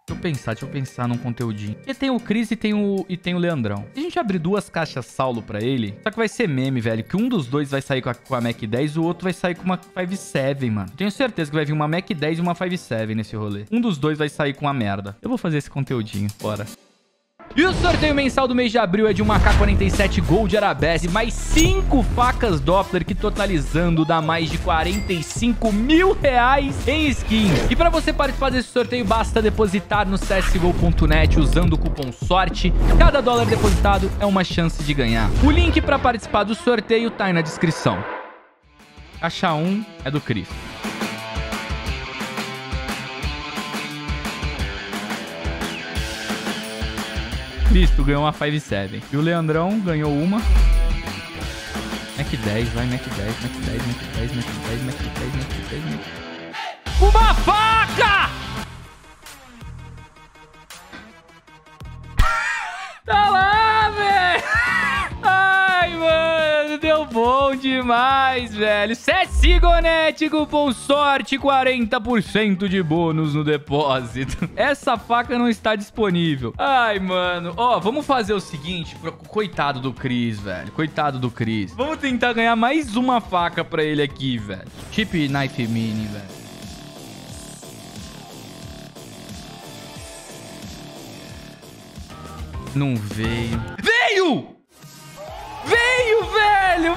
Deixa eu pensar num conteúdinho. Porque tem o Chris e tem o Leandrão. Se a gente abrir 2 caixas Saulo pra ele, só que vai ser meme, velho. Que um dos dois vai sair com a Mac 10 e o outro vai sair com uma 5.7, mano. Tenho certeza que vai vir uma Mac 10 e uma 5.7 nesse rolê. Um dos dois vai sair com uma merda. Eu vou fazer esse conteúdinho. Bora. E o sorteio mensal do mês de abril é de uma AK-47 Gold Arabesque, mais 5 facas Doppler, que totalizando dá mais de 45 mil reais em skins. E para você participar desse sorteio, basta depositar no csgo.net usando o cupom SORTE. Cada dólar depositado é uma chance de ganhar. O link para participar do sorteio tá aí na descrição. Caixa 1 é do Cris. Cristo ganhou uma 5.7. E o Leandrão ganhou uma. Mac 10, vai, Mac 10, Mac 10, Mac 10, Mac 10, Mac 10, Mac 10, Mac 10. Uma faca! Tá lá, velho! Ai, mano, deu bom demais, velho. CSGO.net, cupom SORTE, 40% de bônus no depósito. Essa faca não está disponível. Ai, mano. Ó, vamos fazer o seguinte. Coitado do Chris, velho. Coitado do Chris. Vamos tentar ganhar mais uma faca pra ele aqui, velho. Chip Knife Mini, velho. Não veio. Veio! Veio, velho!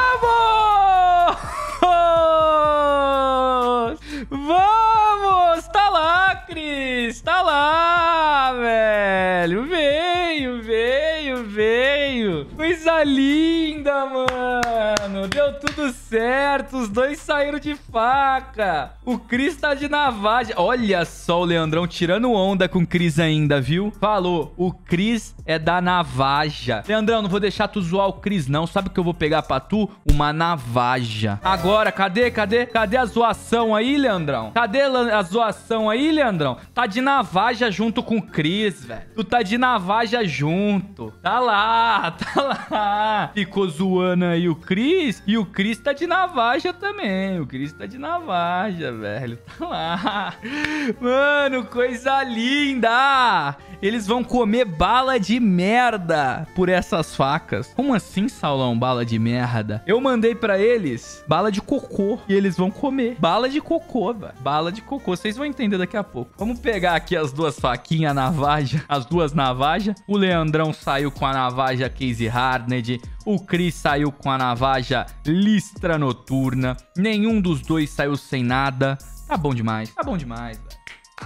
Vamos! Vamos! Tá lá, Cris! Tá lá, velho! Veio, veio, veio! Coisa linda, mano! Deu tudo certo! Os dois saíram de faca! O Cris tá de navaja. Olha só o Leandrão tirando onda com o Cris ainda, viu? Falou, o Cris é da navaja. Leandrão, não vou deixar tu zoar o Cris, não. Sabe o que eu vou pegar pra tu? Uma navaja. Agora, cadê a zoação aí, Leandrão? Cadê a zoação aí, Leandrão? Tá de navaja junto com o Cris, velho. Tu tá de navaja junto. Tá lá, tá lá. Ficou zoando aí o Cris. E o Cris tá de navaja também. O Cris tá de navaja, velho. Tá lá. Mano, coisa linda. Eles vão comer bala de merda por essas facas. Como assim, Saulão, bala de merda? Eu mandei pra eles bala de cocô e eles vão comer. Bala de cocô, velho. Bala de cocô. Vocês vão entender daqui a pouco. Vamos pegar aqui as 2 faquinhas navaja. As 2 navajas. O Leandrão saiu com a navaja Case Hardened. O Cris saiu com a navaja Listra Noturna. Nenhum dos dois saiu sem nada. Tá bom demais. Tá bom demais, velho.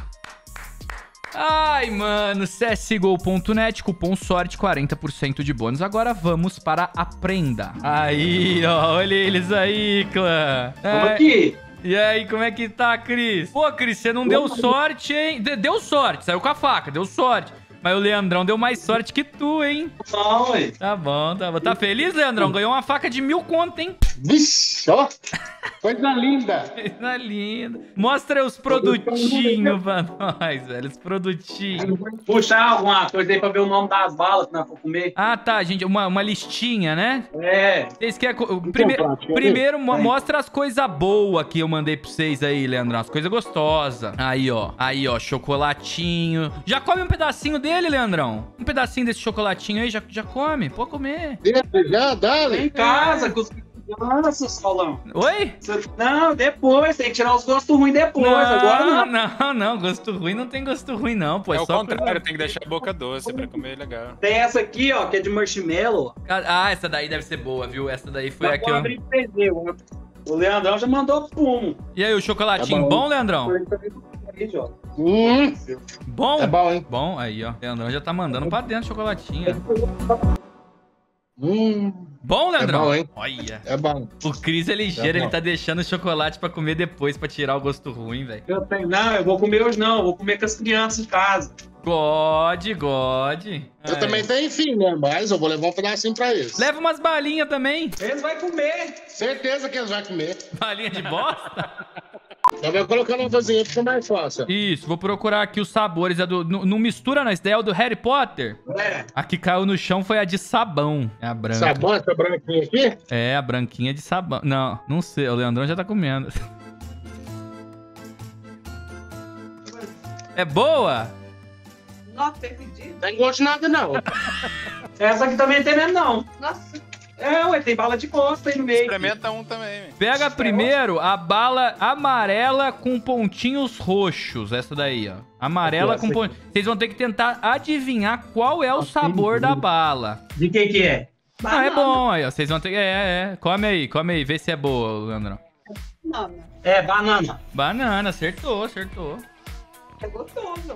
Ai, mano, csgo.net, cupom SORTE, 40% de bônus. Agora vamos para a prenda. Aí, ó, olha eles aí, clã. Vamos aqui. E aí, como é que tá, Cris? Pô, Cris, você não deu sorte, hein? Deu sorte, saiu com a faca, deu sorte. Mas o Leandrão deu mais sorte que tu, hein? Não, ué. Tá bom, tá bom. Tá feliz, Leandrão? Ganhou uma faca de 1.000 conto, hein? Vixe, ó. Coisa linda. Coisa linda. Mostra os produtinhos pra nós, velho. Os produtinhos. Puxar alguma coisa aí pra ver o nome das balas que nós vamos comer. Ah, tá, gente. Uma listinha, né? É. Vocês querem... Primeiro mostra as coisas boas que eu mandei pra vocês aí, Leandrão. As coisas gostosas. Aí, ó. Aí, ó. Chocolatinho. Já come um pedacinho dele, Leandrão? Um pedacinho desse chocolatinho aí, já come. Pode comer. Já, dá-lhe. Em casa, com os... Nossa, Saulão. Oi? Não, depois. Tem que tirar os gostos ruins depois. Agora não. Não. Gosto ruim não tem gosto ruim, não, pô. É o só contrário, tem que deixar a boca doce pra comer legal. Tem essa aqui, ó, que é de marshmallow. Ah, essa daí deve ser boa, viu? Essa daí foi a que eu... Abrir pra você ver, o Leandrão já mandou fumo. E aí, o chocolatinho bom, Leandrão? Bom? É bom, hein? Bom, aí, ó. Leandrão já tá mandando pra dentro o chocolatinho. Bom, Leandrão? É bom, hein? Olha. É bom. O Cris é ligeiro, É bom. ele tá deixando o chocolate pra comer depois, pra tirar o gosto ruim, velho. Não, eu vou comer hoje não. Eu vou comer com as crianças em casa. God. Eu também tenho, enfim, né? Mas eu vou levar um pedacinho pra eles. Leva umas balinhas também. Eles vão comer. Certeza que eles vão comer. Balinha de bosta? Já vai colocando uma coisinha, fica mais fácil. Isso, vou procurar aqui os sabores. Não mistura, não. Esse daí é o do Harry Potter. É. A que caiu no chão foi a de sabão. É a branca. Sabão, essa branquinha aqui? É, a branquinha de sabão. Não sei. O Leandrão já tá comendo. É boa? Nossa, perdi. Não tem gosto de nada, não. Essa aqui também tem mesmo, não. Nossa. É, ué, tem bala de costa aí no meio. Experimenta um também, velho. Pega primeiro a bala amarela com pontinhos roxos. Essa daí, ó. Amarela com pontinhos. Vocês vão ter que tentar adivinhar qual é o sabor da bala. De que é? Ah, é bom aí, ó. Vocês vão ter que... Come aí. Vê se é boa, Leandrão. Banana. É, banana. Banana, acertou. É gostoso.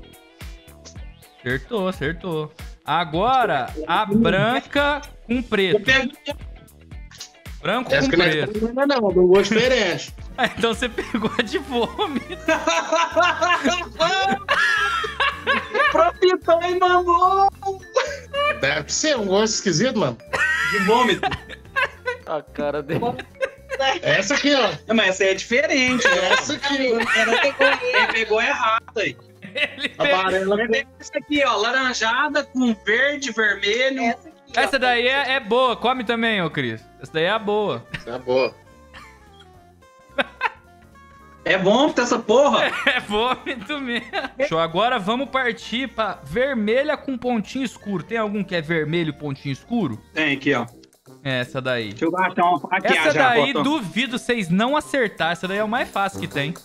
Acertou. Agora, a branca com preto. Branco Essa com que não é preto. banana, não. De um gosto diferente. Ah, então você pegou a de vômito. Profitou e mandou. Deve ser um gosto esquisito, mano. De vômito. A cara dele. Essa aqui, ó. Não, mas essa aí é diferente. Essa aqui. Quem pegou errado aí. Amarela. Essa aqui, ó, laranjada com verde, vermelho. Essa aqui. ó. Essa daí é boa. Come também, ô Cris. Essa daí é a boa. Tá boa. É vômito essa porra? É vômito mesmo. Show. Agora vamos partir pra vermelha com pontinho escuro. Tem algum que é vermelho pontinho escuro? Tem aqui, ó. É essa daí. Deixa eu gastar uma faqueada Essa já, daí, bota. duvido vocês não acertar. Essa daí é o mais fácil que tem.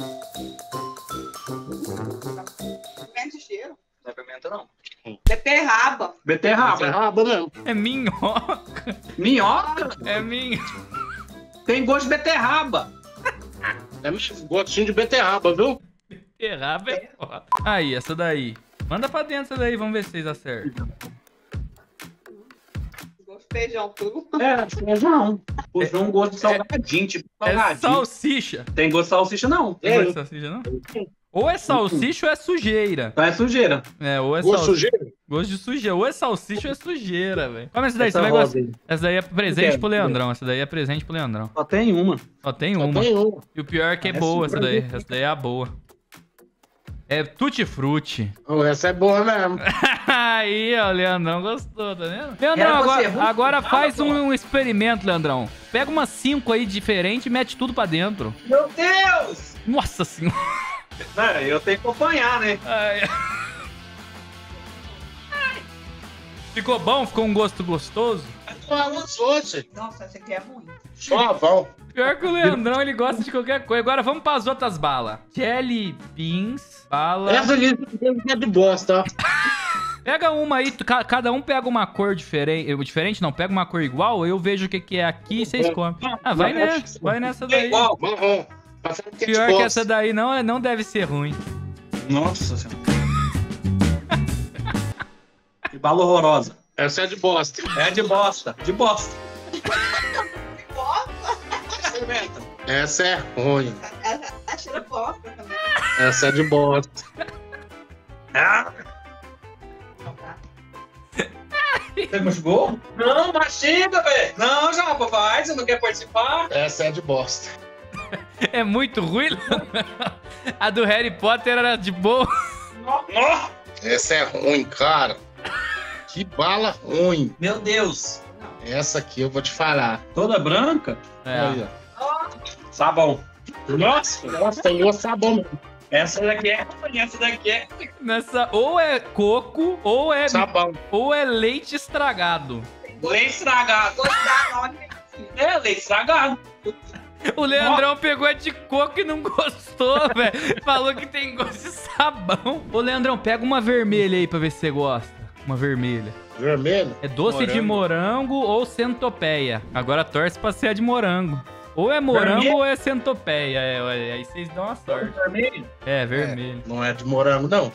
Pimenta de cheiro. Não é pimenta, não. Beterraba. Beterraba. Beterraba mesmo. É minhoca. Minhoca? É minhoca. Tem gosto de beterraba. É mesmo gostinho de beterraba, viu? Beterraba é foda. Aí, essa daí. Manda pra dentro essa daí, vamos ver se vocês acertam. Gosto de feijão cru. É, feijão. Puxou um gosto de salgadinho, tipo É salgadinho. salsicha. Tem gosto de salsicha, não. Não é salsicha, não? Ou é salsicha ou é sujeira. Então é sujeira. É, ou é Gosto salsicha. sujeiro. Gosto de sujeira. Ou é salsicha ou é sujeira, velho. Como essa daí? Essa Você vai rosa gostar. aí. Essa daí é presente pro Leandrão. Essa daí é presente pro Leandrão. Só tem uma. Só tem Só uma. tem um. E o pior é que é Essa boa essa pra daí. mim. Essa daí é a boa. É tutti-frutti. Oh, essa é boa mesmo. Aí, ó, o Leandrão gostou, tá vendo? Leandrão, Era pra ser ruim, agora não, faz pô. um experimento, Leandrão. Pega umas 5 aí diferentes e mete tudo pra dentro. Meu Deus! Nossa senhora. É, eu tenho que acompanhar, né? Ai. Ficou bom? Ficou um gosto gostoso? Fala os outros. Nossa, essa aqui é ruim. Só vão. Pior que o Leandrão, ele gosta de qualquer coisa. Agora vamos pras outras balas. Jelly beans, bala... Essa aqui é de bosta, ó. Pega uma aí, cada um pega uma cor diferente. Diferente não, pega uma cor igual, eu vejo o que é aqui e vocês comem. Ah, vai nessa É daí. igual. Marrom. Passando que é de Pior que bosta. essa daí não deve ser ruim. Nossa senhora. Que bala horrorosa. Essa é de bosta. É de bosta. De bosta. Experimenta. Essa é ruim. A cheira bosta também. Essa é de bosta. Ah! Você machucou? Não, mastiga, velho. Não, já, papai. Você não quer participar? Essa é de bosta. É muito ruim, a do Harry Potter era de boa. Nossa. Essa é ruim, cara. Que bala ruim. Meu Deus. Essa aqui eu vou te falar. Toda branca? É. Olha. Sabão. Nossa. Nossa, tem o sabão mesmo. Essa daqui é ruim, essa daqui é... Nessa, ou é coco, ou é leite estragado. Leite estragado. Gostar, não, É, leite estragado. O Leandrão pegou a de coco e não gostou, velho. Falou que tem gosto de sabão. Ô, Leandrão, pega uma vermelha aí pra ver se você gosta. Uma vermelha. Vermelho? É doce de morango ou centopeia. Agora torce pra ser a de morango. Ou é morango Vermelho? ou é centopeia. É, aí vocês dão uma sorte. Vermelho? É, vermelho. Não é de morango, não.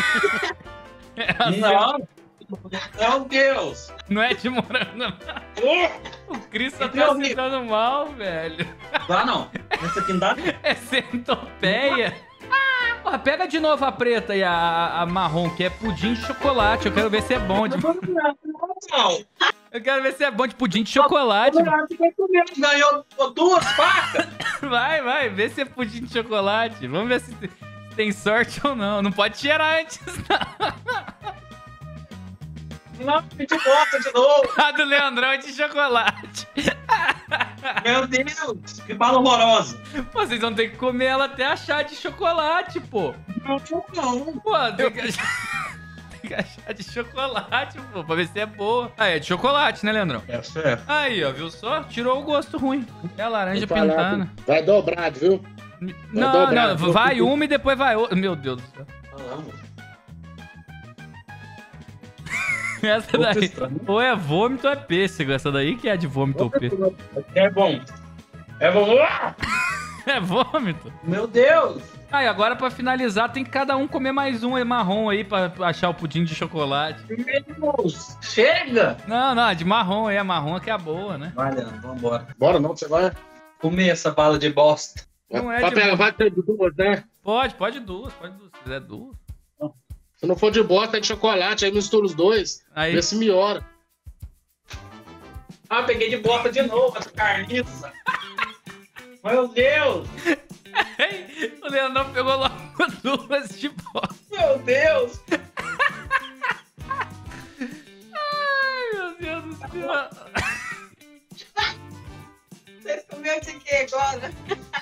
Não. Meu Deus. Não é de morango, não. O Cris só Entrou tá horrível. sentando mal, velho. Dá não. Essa aqui não dá. É centopeia. Porra, pega de novo a preta e a marrom, que é pudim de chocolate. Eu quero ver se é bom de... Não. Eu quero ver se é bom de pudim de chocolate. Ganhou 2 facas. Vai, vê se é pudim de chocolate. Vamos ver se tem sorte ou não. Não pode cheirar antes, não. Não, a gente gosta de novo. A do Leandrão é de chocolate. Meu Deus. Que bala horrorosa. Pô, vocês vão ter que comer ela até achar de chocolate, pô. Não. Pô, tem que... caixa de chocolate, pô, pra ver se é boa. Ah, é de chocolate, né, Leandrão? É certo. Aí, ó, viu só? Tirou o gosto ruim. É a laranja Vou falar, pintana. Vai dobrado, viu? Não, dobrar, não, vai uma e depois vai outra. Meu Deus do céu. Essa daí, ou é vômito ou é pêssego. Essa daí que é de vômito ou pêssego. É bom. É bom. Ah! É vômito. Meu Deus. Aí, agora pra finalizar, tem que cada um comer mais um marrom aí pra achar o pudim de chocolate. Meu Deus. Chega. Não, não, de marrom aí. A marrom é que é a boa, né? Vai, Leandro, vambora. Bora não, você vai. Comer essa bala de bosta. Não é Vai de pegar, bosta. vai ter duas, né? Pode duas. Se quiser duas. Se não for de bosta, é de chocolate, aí mistura os dois. Aí, Vê se melhora. Ah, peguei de bosta de novo essa carniça. Meu Deus. o Leandrão pegou logo duas de bosta. Meu Deus. Ai, meu Deus do céu. Vocês comeram de que agora?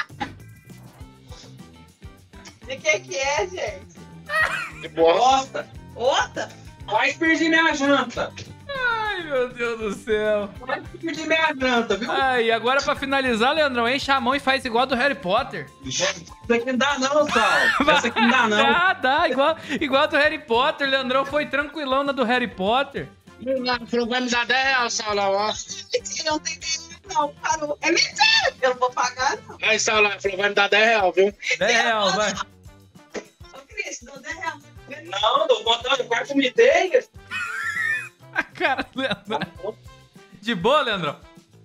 De que é, gente? De bosta. Bosta. Outra? Vai perder minha janta. Ai, meu Deus do céu. Vai perder minha janta, viu? Ai, agora pra finalizar, Leandrão, enche a mão e faz igual do Harry Potter. Isso aqui não dá não, Sal. Essa aqui não dá não. Dá, igual do Harry Potter. Leandrão foi tranquilão na do Harry Potter. Falou, vai me dar 10 reais, Saulo, ó. Eu não tenho dinheiro, não. Parou. É mentira. Eu não vou pagar, não. Aí, Saulo, falou, vai me dar 10 reais, viu? 10 reais, vai. Ô, Cris, dou 10 reais. Não, tô contando, eu quase me dei. A cara do Leandrão. De boa, Leandrão?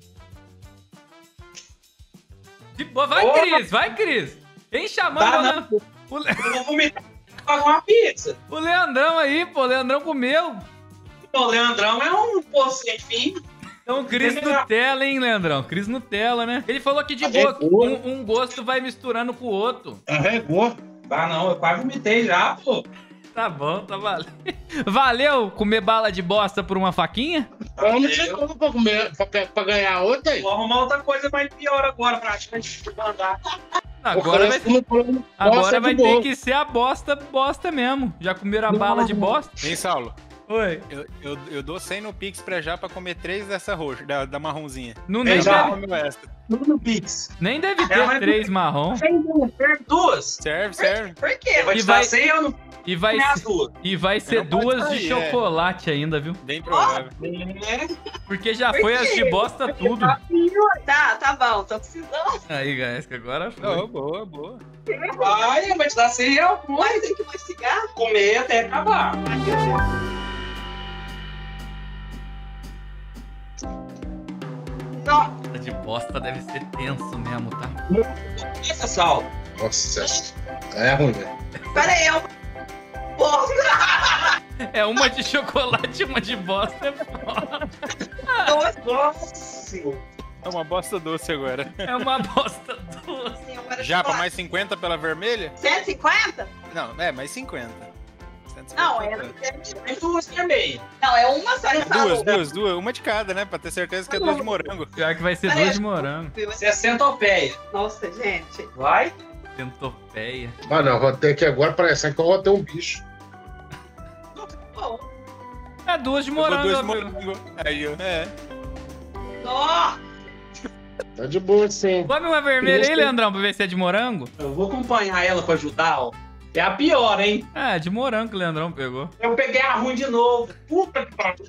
De boa. Vai, Cris. Enche a mão, Dá Leandrão. Eu vou vomitar pra pagar uma pizza. O Leandrão aí, pô. O Leandrão comeu. O Leandrão é um poço sem fim. Então, Cris Nutella, hein, Leandrão? Cris Nutella, né? Ele falou que de Arregou. boa, um gosto vai misturando com o outro. Arregou. Ah, não, eu quase vomitei já, pô. Tá bom, tá valendo. Valeu comer bala de bosta por uma faquinha? Eu não sei como pra comer, pra ganhar outra aí. Vou arrumar outra coisa mais pior agora pra gente mandar. Agora vai, Agora agora vai ter que ser a bosta mesmo. Já comeram a bala de bosta? Hein, Saulo? Oi. Eu dou 100 no Pix pra já pra comer 3 dessa roxa, da marronzinha. Não, Ei, nem, já. deve, Come o resto. Tudo no Pix. nem deve ter mas- 3 marrom. Duas. Serve. Por quê? Eu vou E te vai- dar 100 eu não E vai, comer as duas. e vai ser Não pode duas de sair, é. chocolate ainda, viu? Bem provável. Porque já Por foi quê? as de bosta tudo. Tá bom, tô precisando. Aí, guys, que agora foi. Oh, boa. Vai, eu vou te dar 100 reais. Mas tem que mastigar? Comer até acabar. Não. A de bosta deve ser tenso mesmo, tá? Essa sal. Nossa, é ruim, velho. Pera aí, eu... Bosta. É uma de chocolate e uma de bosta. É foda. Nossa. É uma bosta doce agora. É uma bosta doce. Sim, agora Já pra chocolate. mais 50 pela vermelha? 150? Não, mais 50. 150 Não, Tem duas também. Não, é uma só de sabor. Duas. Uma de cada, né? Pra ter certeza que é 2 de morango. Pior que vai ser Pera aí. 2 de morango. 60 opéia. Nossa, gente. Vai. Centopeia. Ah, não, vou ter que agora parecer que eu vou ter um bicho. Bom. É 2 de Eu vou morango. 2 de amigo. morango. Aí, ó. É. Nó. Tá de boa, sim. Come uma vermelha aí, Leandrão, pra ver se é de morango. Eu vou acompanhar ela pra ajudar, ó. É a pior, hein? É, de morango que o Leandrão pegou. Eu peguei a ruim de novo. Puta que pariu.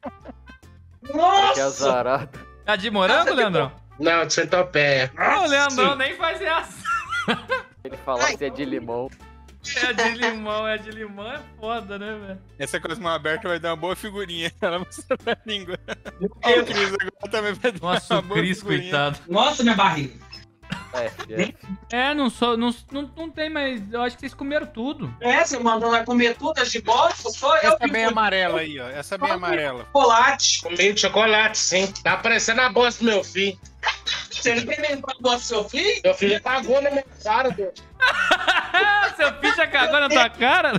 Que Nossa! azarado. É de morango, Leandrão? Não, de centopeia. Não, o Leandrão nem faz reação. Ele fala que é de limão. É de limão é foda, né, velho? Essa coisa mal aberta vai dar uma boa figurinha. Ela mostrou na língua. Meu Ó, o Deus. Cris agora também vai dar Nossa, uma o boa Cris, figurinha. coitado. Nossa, minha barriga. É, não tem mais. Eu acho que vocês comeram tudo. É, você mandou lá comer tudo, as de bosta, só eu Essa que bem fui amarela aí, ó. Essa bem amarela. chocolate. Comi de chocolate, sim. Tá parecendo a bosta do meu filho. Você não tem nem pra bosta do seu filho? Meu filho cagou na minha cara, Deus. Seu filho já cagou na tua cara?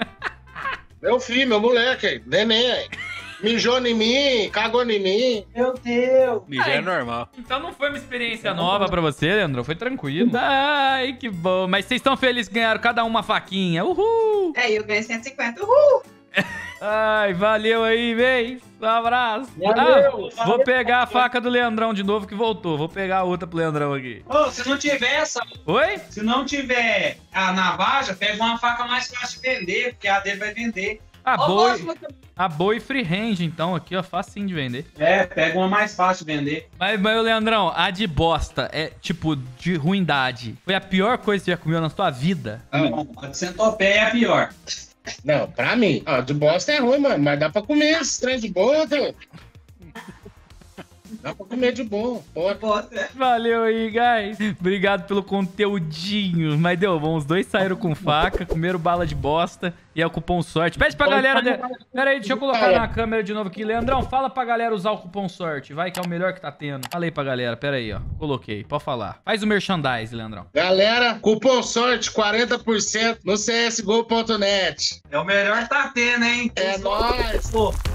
Meu filho, meu moleque, neném aí. Mijou em mim, cagou em mim. Meu Deus. Já é normal. Então não foi uma experiência nova pra você, Leandro? Foi tranquilo. Ai, que bom. Mas vocês estão felizes que ganharam cada uma faquinha. Uhul! É, eu ganhei 150. Uhul! Ai, valeu aí, véi. Um abraço. Valeu, Ah, vou pegar a faca do Leandrão de novo que voltou. Vou pegar a outra pro Leandrão aqui. Ô, se não tiver essa, Oi? se não tiver a navaja, pega uma faca mais fácil de vender, porque a dele vai vender. A boi freehand, então, aqui, ó, facinho de vender. É, pega uma mais fácil de vender. Mas, Leandrão, a de bosta é, tipo, de ruindade. Foi a pior coisa que você já comeu na sua vida? Não, a de centopeia é a pior. Não, pra mim, ó, de bosta é ruim, mano, mas dá pra comer esse trem de boa, tá? Dá pra comer de boa, pode. Valeu aí, guys. Obrigado pelo conteúdinho. Mas deu bom, os dois saíram com faca, comeram bala de bosta e é o cupom sorte. Pede pra galera... Pera aí, deixa eu colocar na câmera de novo aqui. Leandrão, fala pra galera usar o cupom sorte. Vai que é o melhor que tá tendo. Fala aí pra galera, pera aí, ó. Coloquei, pode falar. Faz o merchandise, Leandrão. Galera, cupom sorte 40% no csgo.net. É o melhor que tá tendo, hein? É nóis. Pô,